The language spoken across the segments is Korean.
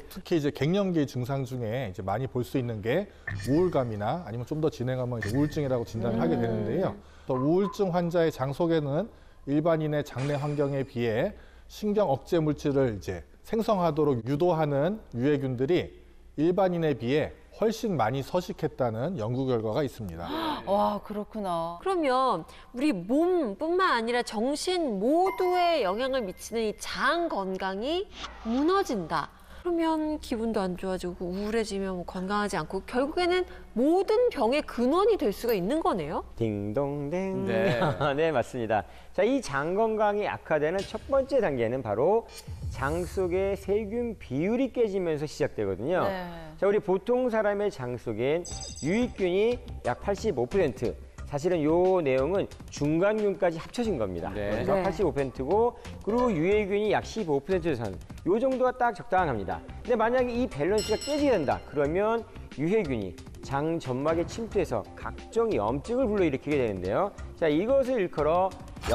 특히 이제 갱년기 증상 중에 이제 많이 볼 수 있는 게 우울감이나 아니면 좀 더 진행하면 이제 우울증이라고 진단을 하게 되는데요. 또 우울증 환자의 장 속에는 일반인의 장내 환경에 비해 신경 억제 물질을 이제 생성하도록 유도하는 유해균들이 일반인에 비해 훨씬 많이 서식했다는 연구 결과가 있습니다. 와, 그렇구나. 그러면 우리 몸뿐만 아니라 정신 모두에 영향을 미치는 이 장 건강이 무너진다. 그러면 기분도 안 좋아지고 우울해지면 건강하지 않고 결국에는 모든 병의 근원이 될 수가 있는 거네요? 딩동댕. 네. 네, 맞습니다. 자, 이 장 건강이 악화되는 첫 번째 단계는 바로 장 속의 세균 비율이 깨지면서 시작되거든요. 네. 자, 우리 보통 사람의 장 속엔 유익균이 약 85%, 사실은 요 내용은 중간균까지 합쳐진 겁니다. 네. 그래서 네. 85%고 그리고 유해균이 약 15% 선. 요 정도가 딱 적당합니다. 근데 만약에 이 밸런스가 깨지게 된다. 그러면 유해균이 장 점막에 침투해서 각종 염증을 불러일으키게 되는데요. 자, 이것을 일컬어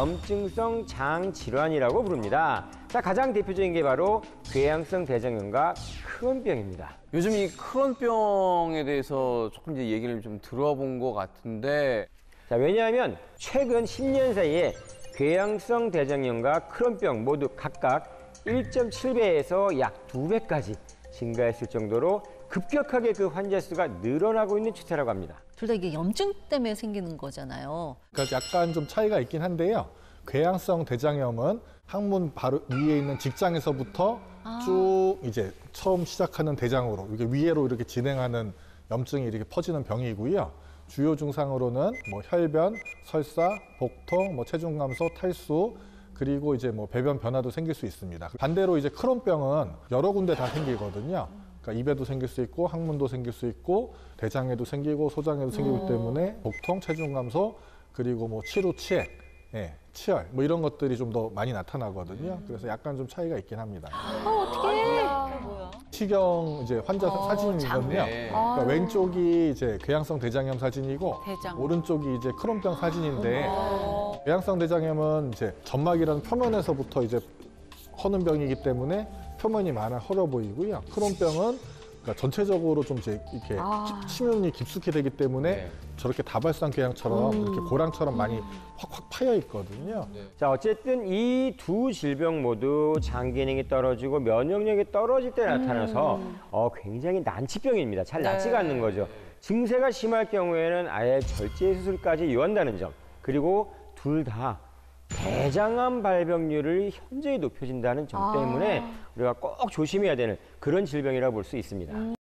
염증성 장 질환이라고 부릅니다. 자, 가장 대표적인 게 바로 궤양성 대장염과 크론병입니다. 요즘 이 크론병에 대해서 조금 이제 얘기를 좀 들어본 것 같은데 자, 왜냐하면 최근 10년 사이에 궤양성 대장염과 크론병 모두 각각 1.7배에서 약 2배까지 증가했을 정도로 급격하게 그 환자 수가 늘어나고 있는 추세라고 합니다. 둘 다 이게 염증 때문에 생기는 거잖아요. 그러니까 약간 좀 차이가 있긴 한데요. 궤양성 대장염은 항문 바로 위에 있는 직장에서부터 쭉 이제 처음 시작하는 대장으로 이렇게 위로 이렇게 진행하는 염증이 이렇게 퍼지는 병이고요. 주요 증상으로는 뭐 혈변, 설사, 복통, 뭐 체중 감소, 탈수, 그리고 이제 뭐 배변 변화도 생길 수 있습니다. 반대로 이제 크론병은 여러 군데 다 생기거든요. 그러니까 입에도 생길 수 있고 항문도 생길 수 있고 대장에도 생기고 소장에도 생기기 때문에 복통, 체중 감소, 그리고 뭐 치루, 치액, 예, 치열 뭐 이런 것들이 좀 더 많이 나타나거든요. 그래서 약간 좀 차이가 있긴 합니다. 어떡해. 시경 이제 환자 사진이거든요. 네. 그러니까 왼쪽이 이제 궤양성 대장염 사진이고 대장. 오른쪽이 이제 크론병 사진인데 궤양성 대장염은 이제 점막이라는 표면에서부터 이제 허는 병이기 때문에 표면이 많아 헐어 보이고요. 크론병은 그러니까 전체적으로 좀 이제 이렇게 침윤이 깊숙이 되기 때문에 네. 저렇게 다발성 궤양처럼 이렇게 고랑처럼 많이 확확 파여 있거든요. 자, 어쨌든 이 두 질병 모두 장 기능이 떨어지고 면역력이 떨어질 때 나타나서 굉장히 난치병입니다. 잘 낫지가 않는 거죠. 증세가 심할 경우에는 아예 절제 수술까지 요한다는 점. 그리고 둘 다 대장암 발병률을 현저히 높여진다는 점 때문에 우리가 꼭 조심해야 되는 그런 질병이라고 볼 수 있습니다.